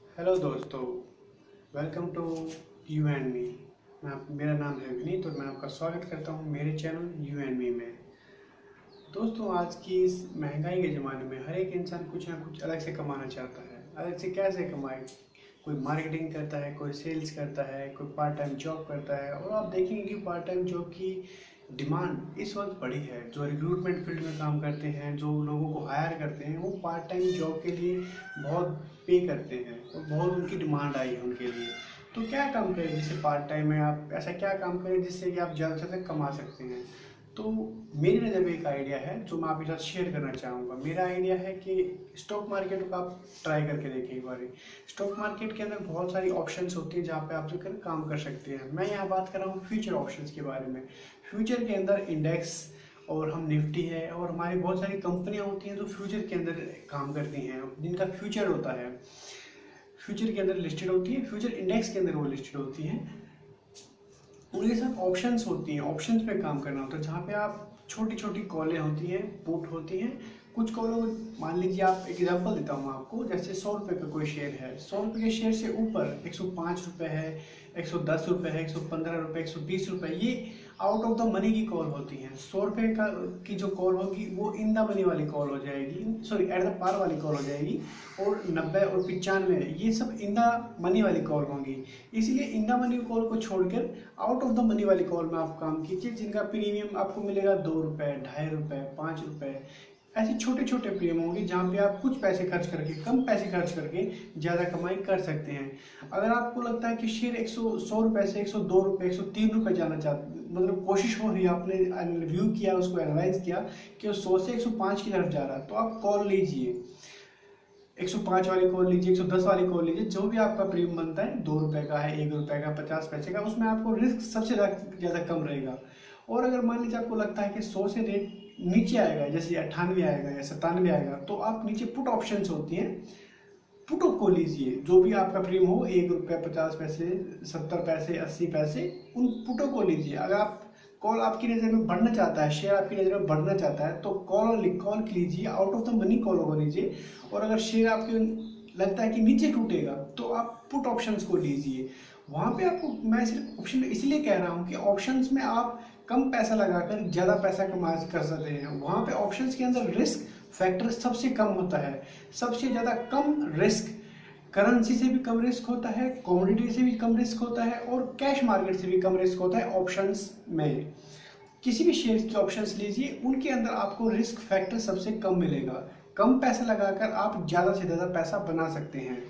Hello दोस्तों, welcome to you and me. मेरा नाम है विनीत और मैं आपका स्वागत करता हूं मेरे चैनल यू एंड मी में। दोस्तों, आज की इस महंगाई के ज़माने में हर एक इंसान कुछ ना कुछ अलग से कमाना चाहता है। अलग से कैसे कमाए? कोई मार्केटिंग करता है, कोई सेल्स करता है, कोई पार्ट टाइम जॉब करता है। और आप देखेंगे कि पार्ट टाइम जॉब की डिमांड इस वक्त बड़ी है। जो रिक्रूटमेंट फील्ड में काम करते हैं, जो लोगों को हायर करते हैं, वो पार्ट टाइम जॉब के लिए बहुत पे करते हैं और बहुत उनकी डिमांड आई है उनके लिए। तो क्या काम करें जिससे पार्ट टाइम में आप ऐसा क्या काम करें जिससे कि आप ज़्यादा से ज़्यादा कमा सकते हैं? तो मेरी नज़र में एक आइडिया है जो मैं आपके साथ शेयर करना चाहूँगा। मेरा आइडिया है कि स्टॉक मार्केट को आप ट्राई करके देखें एक बार। स्टॉक मार्केट के अंदर बहुत सारी ऑप्शंस होती हैं जहाँ पे आप जाकर काम कर सकते हैं। मैं यहाँ बात कर रहा हूँ फ्यूचर ऑप्शंस के बारे में। फ्यूचर के अंदर इंडेक्स और हम निफ्टी है और हमारी बहुत सारी कंपनियाँ होती हैं जो फ्यूचर के अंदर काम करती हैं, जिनका फ्यूचर होता है, फ्यूचर के अंदर लिस्टेड होती है, फ्यूचर इंडेक्स के अंदर वो लिस्टेड होती हैं। उनके साथ ऑप्शंस होती हैं, ऑप्शंस पे काम करना होता है जहाँ पे आप छोटी छोटी कॉलें होती हैं, पुट होती हैं। कुछ कॉलों, मान लीजिए आप एक एग्जांपल देता हूँ आपको, जैसे 100 रुपये का कोई शेयर है, 100 रुपये के शेयर से ऊपर 105 रुपये है, 110 रुपये है, 115 रुपये, 120 रुपये, ये आउट ऑफ द मनी की कॉल होती हैं। 100 रुपये का की जो कॉल होगी वो इन द मनी वाली कॉल हो जाएगी, सॉरी एट द पार वाली कॉल हो जाएगी। और 90 और 95 ये सब इन द मनी वाली कॉल होंगी। इसीलिए इन द मनी कॉल को छोड़कर आउट ऑफ द मनी वाली कॉल में आप काम कीजिए, जिनका प्रीमियम आपको मिलेगा 2 रुपये, 2.5 रुपये, 5 रुपये। ऐसे छोटे छोटे प्रीमियम होंगे जहाँ पे आप कुछ पैसे खर्च करके, कम पैसे खर्च करके ज़्यादा कमाई कर सकते हैं। अगर आपको लगता है कि शेयर 100 रुपये से 102 रुपये, 103 रुपये जाना चाहते, मतलब कोशिश हो रही है, आपने रिव्यू किया, उसको एनालाइज किया कि वो 100 से 105 की तरफ जा रहा है, तो आप कॉल लीजिए। 105 वाली कॉल लीजिए, 110 वाली कॉल लीजिए, जो भी आपका प्रीमियम बनता है, 2 रुपये का है, 1 रुपये का, 50 पैसे का, उसमें आपको रिस्क सबसे ज़्यादा कम रहेगा। और अगर मान लीजिए आपको लगता है कि 100 से रेट नीचे आएगा, जैसे 98 आएगा या 97 आएगा, तो आप नीचे पुट ऑप्शंस होती हैं, पुट को लीजिए। जो भी आपका प्रीमियम हो, 1 रुपये, 50 पैसे, 70 पैसे, 80 पैसे, उन पुटों को लीजिए। अगर आप कॉल आपकी नज़र में बढ़ना चाहता है, शेयर आपकी नज़र में बढ़ना चाहता है, तो कॉल लीजिए, out of the money call को लीजिए। और अगर शेयर आपके लगता है कि नीचे टूटेगा, तो आप पुट ऑप्शंस को लीजिए। वहाँ पे आपको, मैं सिर्फ ऑप्शन इसलिए कह रहा हूँ कि ऑप्शंस में आप कम पैसा लगाकर ज़्यादा पैसा कमा कर सकते हैं। वहाँ पे ऑप्शंस के अंदर रिस्क फैक्टर सबसे कम होता है, सबसे ज़्यादा कम रिस्क, करेंसी से भी कम रिस्क होता है, कमोडिटी से भी कम रिस्क होता है, और कैश मार्केट से भी कम रिस्क होता है ऑप्शंस में। किसी भी शेयर की ऑप्शंस लीजिए, उनके अंदर आपको रिस्क फैक्टर सबसे कम मिलेगा। कम पैसा लगाकर आप ज़्यादा से ज़्यादा पैसा बना सकते हैं।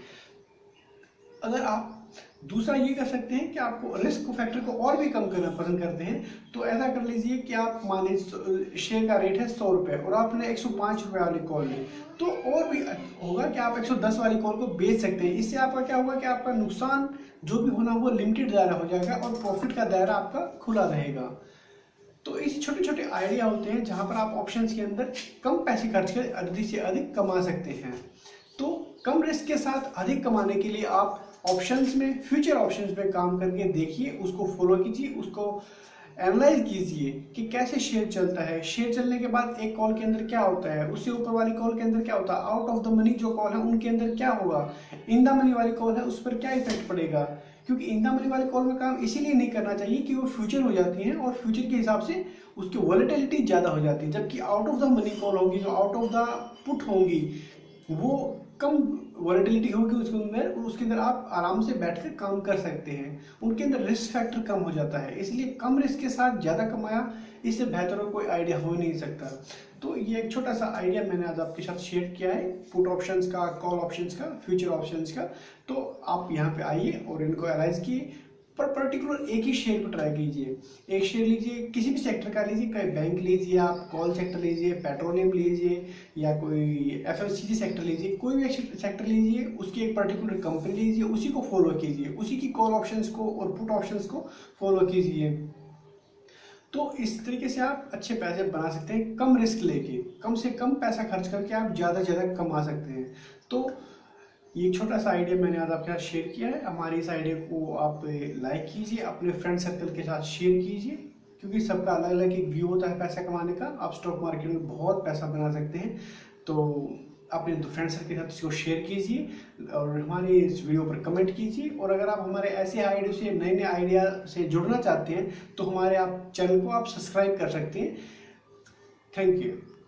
अगर आप दूसरा ये कर सकते हैं कि आपको रिस्क फैक्टर को और भी कम करना पसंद करते हैं, तो ऐसा कर लीजिए कि आप मान लीजिए शेयर का रेट है 100 रुपये और आपने 105 रुपये वाली कॉल ली, तो और भी होगा कि आप 110 वाली कॉल को बेच सकते हैं। इससे आपका क्या होगा कि आपका नुकसान जो भी होना वो लिमिटेड दायरा हो जाएगा और प्रॉफिट का दायरा आपका खुला रहेगा। तो इस छोटे छोटे आइडिया होते हैं जहां पर आप ऑप्शंस के अंदर कम पैसे खर्च कर अधिक से अधिक कमा सकते हैं। तो कम रिस्क के साथ अधिक कमाने के लिए आप ऑप्शंस में, फ्यूचर ऑप्शंस में काम करके देखिए, उसको फॉलो कीजिए, उसको एनालाइज कीजिए कि कैसे शेयर चलता है। शेयर चलने के बाद एक कॉल के अंदर क्या होता है, उससे ऊपर वाली कॉल के अंदर क्या होता है, आउट ऑफ द मनी जो कॉल है उनके अंदर क्या होगा, इन द मनी वाली कॉल है उस पर क्या इफेक्ट पड़ेगा। क्योंकि इन द मनी वाली कॉल में काम इसीलिए नहीं करना चाहिए कि वो फ्यूचर हो जाती हैं और फ्यूचर के हिसाब से उसकी वॉलेटिलिटी ज़्यादा हो जाती है, जबकि out of the money call होगी, जो आउट ऑफ द पुट होंगी, वो कम वॉलेटिलिटी होगी उसके अंदर आप आराम से बैठकर काम कर सकते हैं। उनके अंदर रिस्क फैक्टर कम हो जाता है, इसलिए कम रिस्क के साथ ज़्यादा कमाया, इससे बेहतर और कोई आइडिया हो नहीं सकता। तो ये एक छोटा सा आइडिया मैंने आज आपके साथ शेयर किया है, पुट ऑप्शंस का, कॉल ऑप्शंस का, फ्यूचर ऑप्शंस का। तो आप यहाँ पे आइए और इनको एनालाइज किए, पर पर्टिकुलर एक ही शेयर को ट्राई कीजिए। एक शेयर लीजिए, किसी भी सेक्टर का लीजिए, कोई बैंक लीजिए, आप कॉल सेक्टर लीजिए, पेट्रोलियम लीजिए, या कोई एफएमसीजी सेक्टर लीजिए, कोई भी सेक्टर लीजिए, उसकी एक पर्टिकुलर कंपनी लीजिए, उसी को फॉलो कीजिए, उसी की कॉल ऑप्शंस को और पुट ऑप्शंस को फॉलो कीजिए। तो इस तरीके से आप अच्छे पैसे बना सकते हैं, कम रिस्क लेके, कम से कम पैसा खर्च करके आप ज़्यादा से ज़्यादा कमा सकते हैं। तो ये छोटा सा आइडिया मैंने आज आपके साथ शेयर किया है। हमारे इस आइडिया को आप लाइक कीजिए, अपने फ्रेंड सर्कल के साथ शेयर कीजिए, क्योंकि सबका अलग अलग एक व्यू होता है पैसा कमाने का। आप स्टॉक मार्केट में बहुत पैसा बना सकते हैं। तो अपने फ्रेंड सर्कल के साथ इसको शेयर कीजिए और हमारे इस वीडियो पर कमेंट कीजिए। और अगर आप हमारे ऐसे आइडिया से नए नए आइडिया से जुड़ना चाहते हैं तो हमारे आप चैनल को आप सब्सक्राइब कर सकते हैं। Thank you.